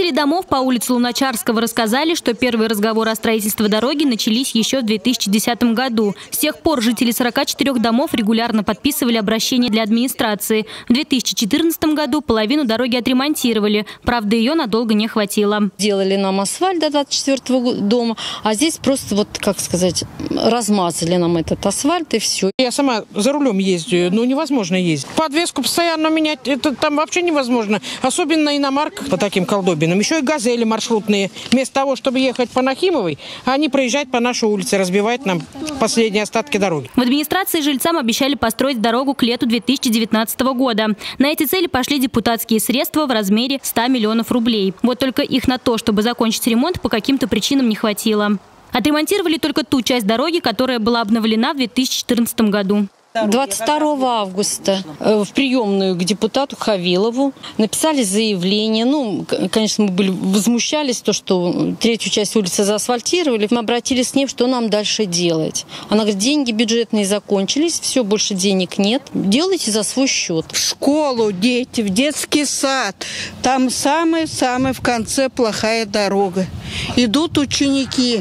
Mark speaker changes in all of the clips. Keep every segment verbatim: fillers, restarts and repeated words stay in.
Speaker 1: Жители домов по улице Луначарского рассказали, что первые разговоры о строительстве дороги начались еще в две тысячи десятом году. С тех пор жители сорока четырёх домов регулярно подписывали обращения для администрации. В две тысячи четырнадцатом году половину дороги отремонтировали. Правда, ее надолго не хватило.
Speaker 2: Делали нам асфальт до двадцать четвёртого дома, а здесь просто, вот как сказать, размазали нам этот асфальт и все.
Speaker 3: Я сама за рулем ездию, ну невозможно ездить. Подвеску постоянно менять, это там вообще невозможно. Особенно на иномарках по таким колдобинам. Еще и газели маршрутные. Вместо того, чтобы ехать по Нахимовой, они проезжают по нашей улице, разбивают нам последние остатки дороги.
Speaker 1: В администрации жильцам обещали построить дорогу к лету две тысячи девятнадцатого года. На эти цели пошли депутатские средства в размере ста миллионов рублей. Вот только их на то, чтобы закончить ремонт, по каким-то причинам не хватило. Отремонтировали только ту часть дороги, которая была обновлена в две тысячи четырнадцатом году.
Speaker 2: двадцать второго августа в приемную к депутату Хавилову написали заявление. Ну, конечно, мы были, возмущались, то, что третью часть улицы заасфальтировали. Мы обратились с ним, что нам дальше делать. Она говорит, деньги бюджетные закончились, все, больше денег нет. Делайте за свой счет.
Speaker 4: В школу дети, в детский сад. Там самая-самая в конце плохая дорога. Идут ученики.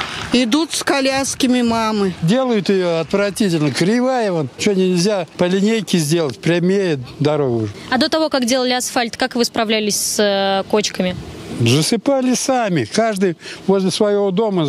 Speaker 4: Идут с колясками мамы.
Speaker 5: Делают ее отвратительно, кривая вон. Что нельзя по линейке сделать, прямее дорогу.
Speaker 1: А до того, как делали асфальт, как вы справлялись с э, кочками?
Speaker 5: Засыпали сами. Каждый возле своего дома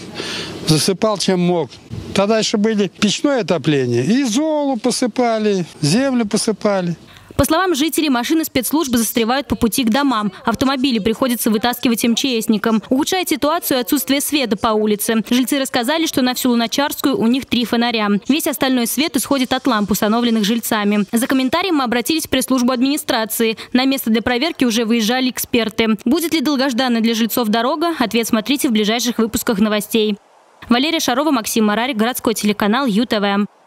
Speaker 5: засыпал, чем мог. Тогда еще были печное отопление. И золу посыпали, землю посыпали.
Speaker 1: По словам жителей, машины спецслужб застревают по пути к домам. Автомобили приходится вытаскивать эм че эсникам. Ухудшает ситуацию отсутствие света по улице. Жильцы рассказали, что на всю Луначарскую у них три фонаря. Весь остальной свет исходит от ламп, установленных жильцами. За комментарием мы обратились в пресс-службу администрации. На место для проверки уже выезжали эксперты. Будет ли долгожданная для жильцов дорога? Ответ смотрите в ближайших выпусках новостей. Валерия Шарова, Максим Марарик, городской телеканал ю тэ вэ.